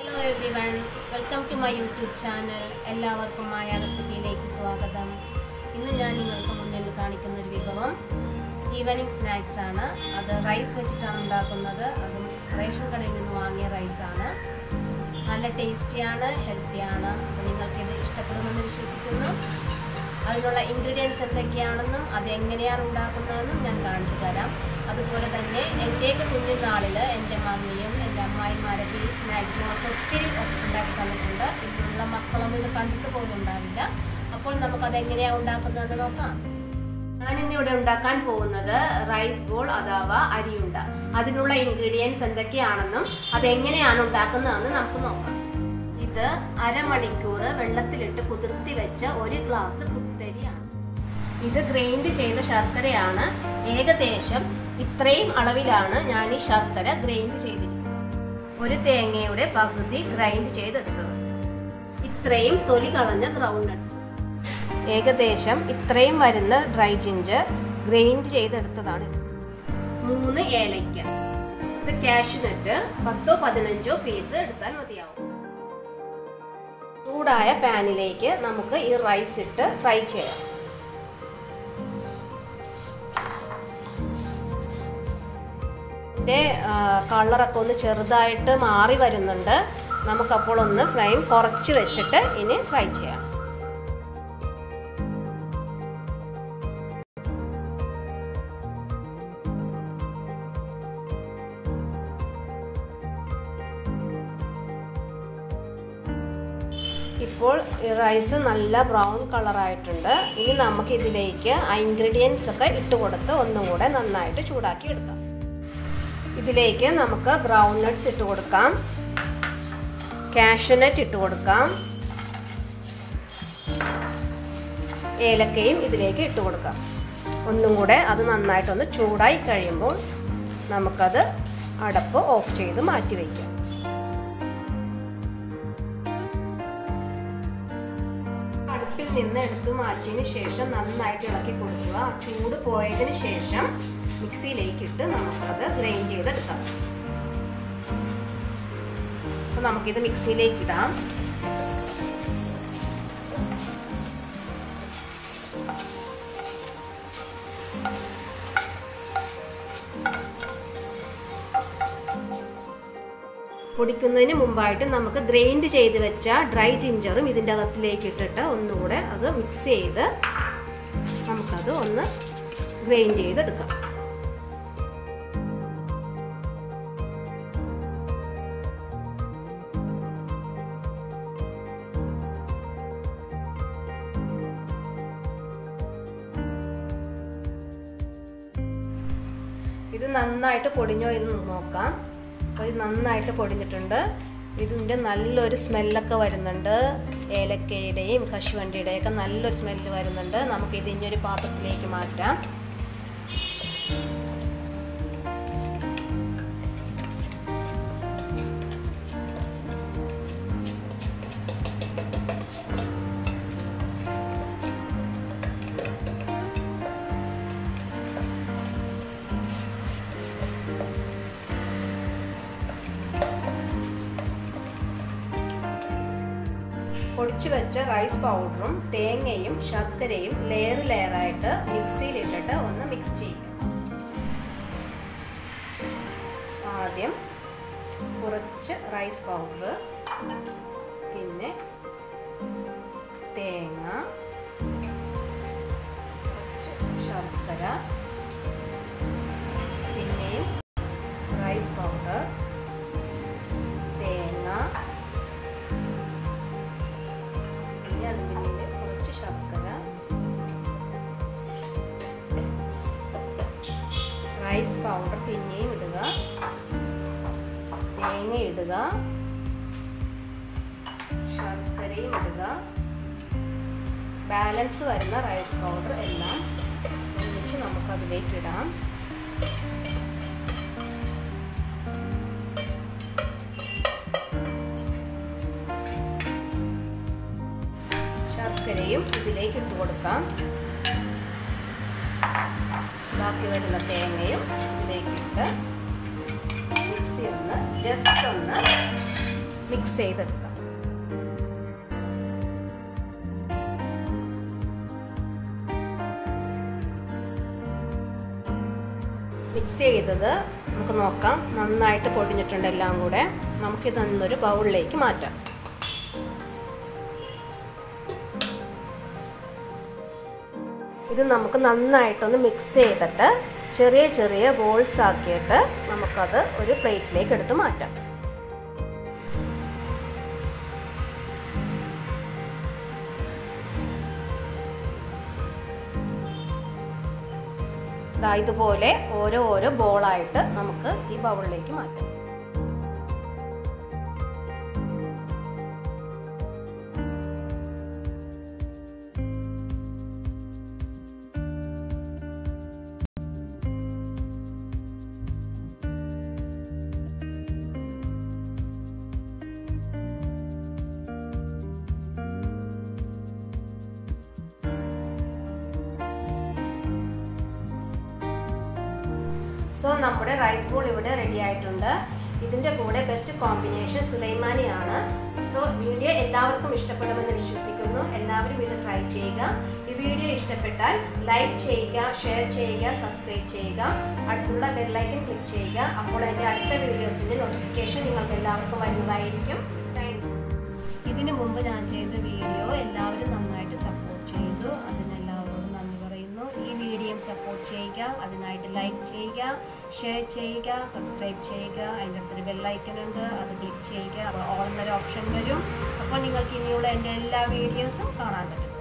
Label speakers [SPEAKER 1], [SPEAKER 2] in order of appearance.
[SPEAKER 1] Hello everyone, welcome to my YouTube channel. എല്ലാവർക്കും മായ റെസിപ്പിയിലേക്ക് സ്വാഗതം. ഇന്ന് ഞാൻ നിങ്ങൾക്ക് മുന്നിൽ കാണിക്കുന്ന ഒരു വിഭവം ഈവനിംഗ് സ്നാക്സ് ആണ്. അത് റൈസ് വെച്ചിട്ടാണ് ഉണ്ടാക്കുന്നത്. അതും റേഷൻ കടയിൽ നിന്ന് വാങ്ങിയ റൈസ് ആണ്. നല്ല ടേസ്റ്റിയാണ്, ഹെൽത്തിയാണ്. അപ്പോൾ നിങ്ങൾക്ക് ഇത് ഇഷ്ടപ്പെടുമെന്ന് വിശ്വസിക്കുന്നു. അതിനുള്ള ഇൻഗ്രീഡിയൻസ് എന്തൊക്കെയാണെന്നും അതെങ്ങനെയാണ് ഉണ്ടാക്കുന്നതെന്നും ഞാൻ കാണിച്ചു തരാം. അതുപോലെ തന്നെ എൻ്റെയൊക്കെ കുഞ്ഞുനാളിൽ എൻ്റെ മമ്മിയും എൻ്റെ അമ്മായിമാരൊക്കെ ഈ സ്നാക്സിനൊക്കെ ഒത്തിരി ഉണ്ടാക്കി തന്നിട്ടുണ്ട്. ഇതിലുള്ള മക്കളൊന്നും ഇത് കണ്ടിട്ട് പോലും ഉണ്ടാവില്ല. അപ്പോൾ നമുക്കതെങ്ങനെയാണ് ഉണ്ടാക്കുന്നതെന്ന് നോക്കാം. ഞാനിന്നിവിടെ ഉണ്ടാക്കാൻ പോകുന്നത് റൈസ് ബോൾ അഥവാ അരിയുണ്ട. അതിനുള്ള ഇൻഗ്രീഡിയൻസ് എന്തൊക്കെയാണെന്നും അതെങ്ങനെയാണ് ഉണ്ടാക്കുന്നതെന്ന് നമുക്ക് നോക്കാം. ഇത് അരമണിക്കൂർ വെള്ളത്തിലിട്ട് കുതിർത്തി വെച്ച ഒരു ഗ്ലാസ് കുത്തരിയാണ്. ഇത് ഗ്രൈൻഡ് ചെയ്ത ശർക്കരയാണ്. ഏകദേശം ഇത്രയും അളവിലാണ് ഞാൻ ഈ ശർക്കര ഗ്രൈൻഡ് ചെയ്തിരിക്കുന്നത്. ഒരു തേങ്ങയുടെ പകുതി ഗ്രൈൻഡ് ചെയ്തെടുത്തത്. ഇത്രയും തൊലി കളഞ്ഞ ഗ്രൗണ്ട് നട്ട്സ്. ഏകദേശം ഇത്രയും വരുന്ന ഡ്രൈ ജിഞ്ചർ ഗ്രൈൻഡ് ചെയ്തെടുത്തതാണ്. 3 ഏലയ്ക്ക. ഇത് കാഷ്യൂനട്ട് 10-15 പീസ് എടുത്താൽ മതിയാവും. ചൂടായ പാനിലേക്ക് നമുക്ക് ഈ റൈസ് ഇട്ട് ഫ്രൈ ചെയ്യാം. ഇതിൻ്റെ കളറൊക്കെ ഒന്ന് ചെറുതായിട്ട് മാറി വരുന്നുണ്ട്. നമുക്കപ്പോൾ ഒന്ന് ഫ്ലെയിം കുറച്ച് വെച്ചിട്ട് ഇനി ഫ്രൈ ചെയ്യാം. ഇപ്പോൾ റൈസ് നല്ല ബ്രൗൺ കളറായിട്ടുണ്ട്. ഇനി നമുക്ക് ഇതിലേക്ക് ഇൻഗ്രീഡിയൻസ് ഒക്കെ ഇട്ട് കൊടുത്ത് ഒന്നും കൂടെ നന്നായിട്ട് ചൂടാക്കി എടുക്കാം. ഇതിലേക്ക് നമുക്ക് ഗ്രൗണ്ട് നട്ട്സ് ഇട്ട് കൊടുക്കാം, കാഷ്യൂനട്ട് ഇട്ട് കൊടുക്കാം, ഏലക്കയും ഇതിലേക്ക് ഇട്ട് കൊടുക്കാം. ഒന്നും കൂടെ അത് നന്നായിട്ടൊന്ന് ചൂടായി കഴിയുമ്പോൾ നമുക്കത് അടപ്പ് ഓഫ് ചെയ്ത് മാറ്റി വയ്ക്കാം. അടുപ്പിൽ നിന്ന് എടുത്ത് മാറ്റിയതിന് ശേഷം നന്നായിട്ട് ഇളക്കി കൊടുക്കുക. ചൂട് പോയതിന് ശേഷം മിക്സിയിലേക്ക് ഇട്ട് നമുക്കത് ഗ്രൈൻഡ് ചെയ്തെടുക്കാം. അപ്പോൾ നമുക്കിത് മിക്സിയിലേക്ക് ഇടാം. പൊടിക്കുന്നതിന് മുമ്പായിട്ട് നമുക്ക് ഗ്രൈൻഡ് ചെയ്ത് വെച്ച ഡ്രൈ ജിഞ്ചറും ഇതിൻ്റെ അകത്തിലേക്ക് ഇട്ടിട്ട് ഒന്നുകൂടെ അത് മിക്സ് ചെയ്ത് നമുക്കത് ഒന്ന് ഗ്രൈൻഡ് ചെയ്തെടുക്കാം. ഇത് നന്നായിട്ട് പൊടിഞ്ഞോ എന്ന് നോക്കാം. അപ്പോൾ ഇത് നന്നായിട്ട് പൊടിഞ്ഞിട്ടുണ്ട്. ഇതിൻ്റെ നല്ലൊരു സ്മെല്ലൊക്കെ വരുന്നുണ്ട്. ഏലക്കയുടെയും കശുവണ്ടിയുടെയും ഒക്കെ നല്ലൊരു സ്മെല്ല് വരുന്നുണ്ട്. നമുക്കിത് ഇനിയൊരു പാത്രത്തിലേക്ക് മാറ്റാം. പൊടിച്ചു വെച്ച റൈസ് പൗഡറും തേങ്ങയും ശർക്കരയും ലെയറായിട്ട് മിക്സിയിലിട്ടിട്ട് ഒന്ന് മിക്സ് ചെയ്യുക. ആദ്യം കുറച്ച് റൈസ് പൗഡർ, പിന്നെ തേങ്ങ, കുറച്ച് ശർക്കര, പിന്നെയും റൈസ് പൗഡർ, തേങ്ങ, കുറച്ച് ശർക്കര, റൈസ് പൗഡർ പിന്നെയും ഇടുക, തേങ്ങ ഇടുക, ശർക്കരയും ഇടുക, ബാലൻസ് വരുന്ന റൈസ് പൗഡർ എല്ലാം ഒന്നിച്ച് നമുക്കതിലേക്ക് ഇടാം. ശർക്കരയും ഇതിലേക്ക് ഇട്ട് കൊടുക്കാം. ബാക്കി വരുന്ന തേങ്ങയും ഇതിലേക്ക് ഇട്ട് മിക്സി ഒന്ന് ജസ്റ്റ് ഒന്ന് മിക്സ് ചെയ്തെടുക്കാം. മിക്സ് ചെയ്തത് നമുക്ക് നോക്കാം, നന്നായിട്ട് പൊടിഞ്ഞിട്ടുണ്ട് എല്ലാം കൂടെ. നമുക്കിതൊന്നൊരു ബൗളിലേക്ക് മാറ്റാം. ഇത് നമുക്ക് നന്നായിട്ടൊന്ന് മിക്സ് ചെയ്തിട്ട് ചെറിയ ചെറിയ ബോൾസ് ആക്കിയിട്ട് നമുക്കത് ഒരു പ്ലേറ്റിലേക്ക് എടുത്ത് മാറ്റാം. ഇതുപോലെ ഓരോ ബോളായിട്ട് നമുക്ക് ഈ ബൗളിലേക്ക് മാറ്റാം. സോ നമ്മുടെ റൈസ് ബോൾ ഇവിടെ റെഡി ആയിട്ടുണ്ട്. ഇതിൻ്റെ കൂടെ ബെസ്റ്റ് കോമ്പിനേഷൻ സുലൈമാനിയാണ്. സോ വീഡിയോ എല്ലാവർക്കും ഇഷ്ടപ്പെടുമെന്ന് വിശ്വസിക്കുന്നു. എല്ലാവരും ഇത് ട്രൈ ചെയ്യുക. ഈ വീഡിയോ ഇഷ്ടപ്പെട്ടാൽ ലൈക്ക് ചെയ്യുക, ഷെയർ ചെയ്യുക, സബ്സ്ക്രൈബ് ചെയ്യുക, അടുത്തുള്ള ബെല്ലൈക്കൻ ക്ലിക്ക് ചെയ്യുക. അപ്പോൾ എൻ്റെ അടുത്ത വീഡിയോസിൻ്റെ നോട്ടിഫിക്കേഷൻ നിങ്ങൾക്ക് എല്ലാവർക്കും വരുന്നതായിരിക്കും. Thank you. ഇതിനു മുമ്പ് ഞാൻ ചെയ്ത വീഡിയോ എല്ലാവരും നന്നായിട്ട് സപ്പോർട്ട് ചെയ്തു. അതിനെല്ലാവരോടും നന്ദി പറയുന്നു. ഈ വീഡിയോയും സപ്പോർട്ട് ചെയ്യുക, അതിനായിട്ട് ലൈക്ക് ചെയ്യുക, ഷെയർ ചെയ്യുക, സബ്സ്ക്രൈബ് ചെയ്യുക. അതിൻ്റെ അടുത്തൊരു ബെല്ലൈക്കൺ ഉണ്ട്, അത് ക്ലിക്ക് ചെയ്യുക. അപ്പോൾ ഓൾ എന്നൊരു ഓപ്ഷൻ വരും. അപ്പോൾ നിങ്ങൾക്ക് ഇനിയുള്ള എൻ്റെ എല്ലാ വീഡിയോസും കാണാൻ പറ്റും.